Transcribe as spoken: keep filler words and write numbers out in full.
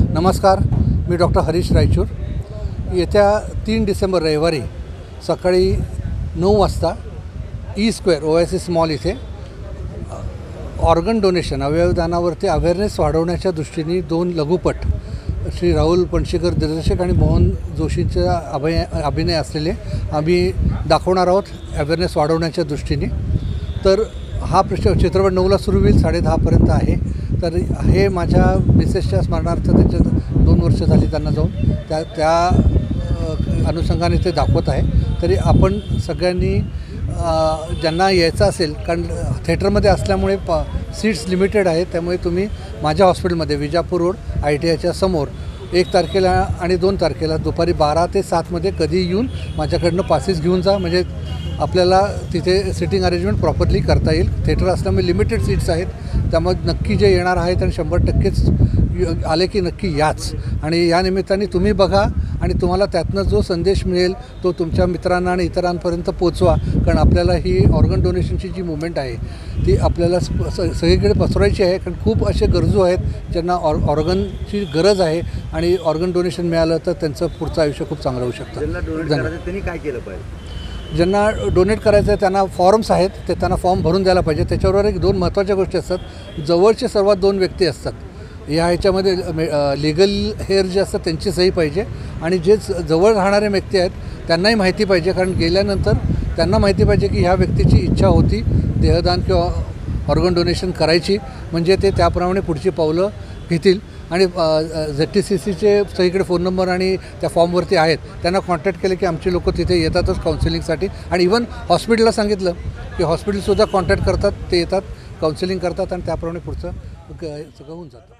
नमस्कार, मी डॉक्टर हरीश रायचूर. येत्या तीन डिसेंबर रविवारी सकाळी नऊ वाजता ई स्क्वेअर ओएसिस मॉल इथे ऑर्गन डोनेशन अवयवदानावरती अवेअरनेस वाढवण्याच्या दृष्टीने दोन लघुपट श्री राहुल पणशीकर दिग्दर्शक आणि मोहन जोशींचा अभय अभिनय असलेले आम्ही दाखवणार आहोत अवेअरनेस वाढवण्याच्या दृष्टीने. तर हा प्रश्न चित्रपट नऊला सुरू होईल, साडे दहापर्यंत आहे. तर हे माझ्या मिसेसच्या स्मरणार्थ त्यांच्या दोन वर्ष झाली त्यांना जाऊन त्या त्या अनुषंगाने ते दाखवत आहे. तरी आपण सगळ्यांनी ज्यांना यायचं असेल, कारण थिएटरमध्ये असल्यामुळे प सीट्स लिमिटेड आहेत, त्यामुळे तुम्ही माझ्या हॉस्पिटलमध्ये विजापूर रोड आय टी आयच्या समोर एक तारखेला आणि दोन तारखेला दुपारी बारा ते सातमध्ये कधी येऊन माझ्याकडनं पासेस घेऊन जा, म्हणजे आपल्याला तिथे सिटिंग अरेंजमेंट प्रॉपरली करता येईल. थिएटर असल्यामुळे लिमिटेड सीट्स आहेत, त्यामुळे नक्की जे येणार आहेत आणि शंभर टक्केच आले की नक्की याच. आणि या निमित्ताने तुम्ही बघा आणि तुम्हाला त्यातनं जो संदेश मिळेल तो तुमच्या मित्रांना आणि इतरांपर्यंत पोचवा. कारण आपल्याला ही ऑर्गन डोनेशनची जी मुवमेंट आहे ती आपल्याला स सगळीकडे पसरवायची आहे. कारण खूप असे गरजू आहेत ज्यांना ऑर ऑर्गनची गरज आहे आणि ऑर्गन डोनेशन मिळालं तर त्यांचं पुढचं आयुष्य खूप चांगलं होऊ शकतं. त्यांनी काय केलं पाहिजे? ज्यांना डोनेट करायचं आहे त्यांना फॉर्म्स आहेत, ते त्यांना फॉर्म भरून द्यायला पाहिजे. त्याच्याबरोबर एक दोन महत्त्वाच्या गोष्टी असतात. जवळचे सर्वात दोन व्यक्ती असतात या ह्याच्यामध्ये, लिगल हेअर जे असतात त्यांची सही पाहिजे आणि जे जवळ राहणारे व्यक्ती आहेत त्यांनाही माहिती पाहिजे. कारण गेल्यानंतर त्यांना माहिती पाहिजे की ह्या व्यक्तीची इच्छा होती देहदान किंवा ऑर्गन डोनेशन करायची, म्हणजे ते त्याप्रमाणे पुढची पावलं घेतील. आणि झेड टी सी सीचे सगळीकडे फोन नंबर आणि त्या फॉर्मवरती आहेत, त्यांना कॉन्टॅक्ट केले की आमचे लोक तिथे येतातच काउन्सिलिंगसाठी. आणि इवन हॉस्पिटलला सांगितलं की हॉस्पिटलसुद्धा कॉन्टॅक्ट करतात, ते येतात, काउन्सिलिंग करतात आणि त्याप्रमाणे पुढचं सगळं होऊन जातं.